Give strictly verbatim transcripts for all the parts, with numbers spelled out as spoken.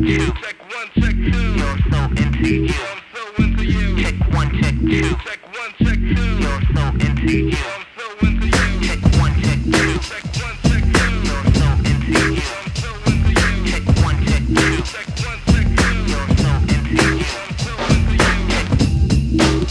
two. Check one, check two. You're so into you. I'm so into you. Check one, check two. Check one, check two. You're so into you. I'm so into you. Check one, check two. Check one, check two. You're so into you. I'm so into you. Check one, check two. Check one, check two. You're so into you. I'm so into you.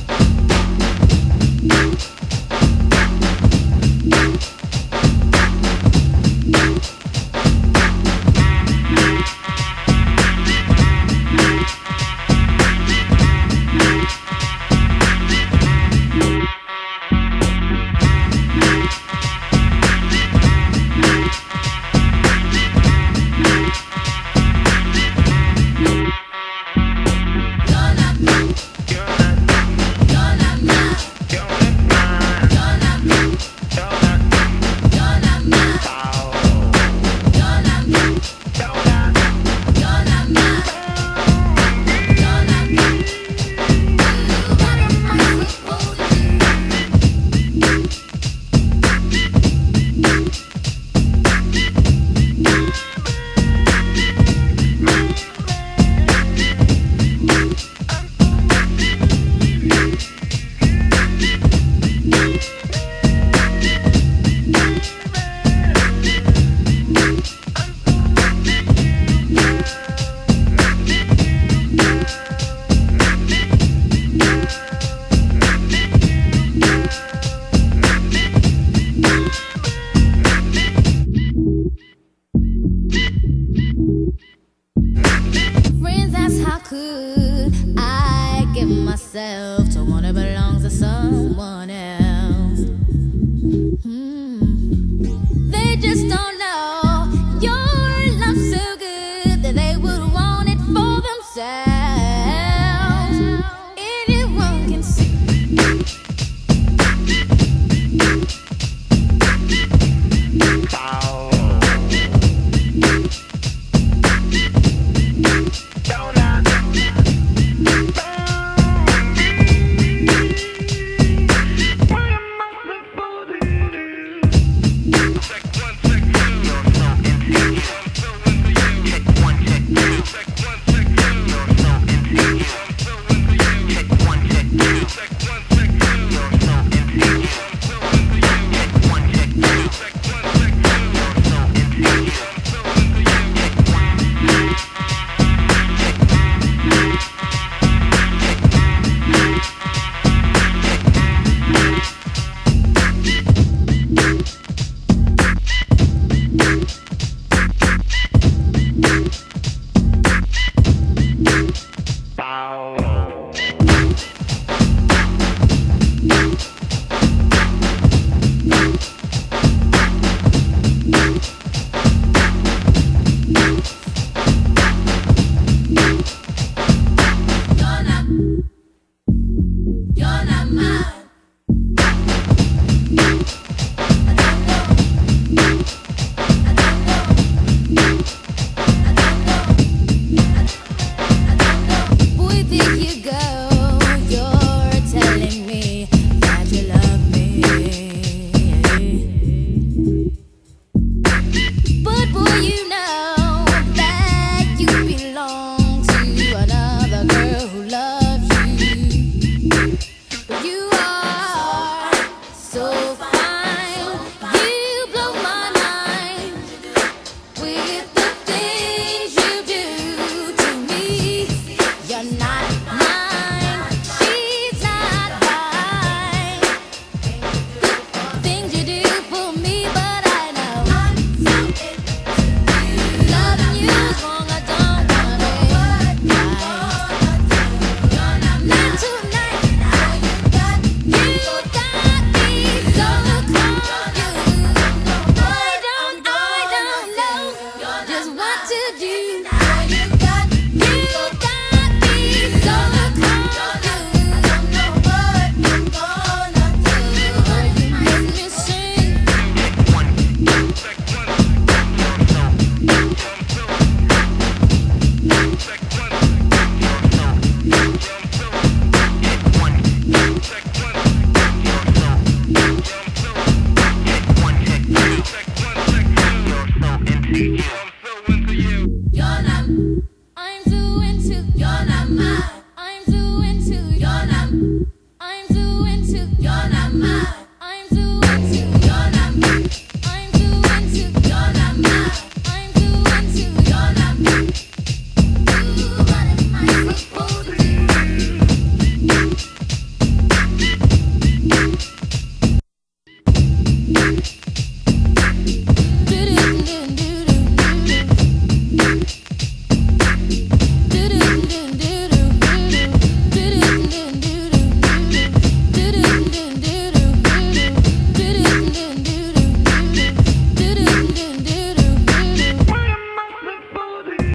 Myself to one that belongs to someone else. Hmm. They just don't know your love's so good that they would want it for themselves. Anyone can see. What to do?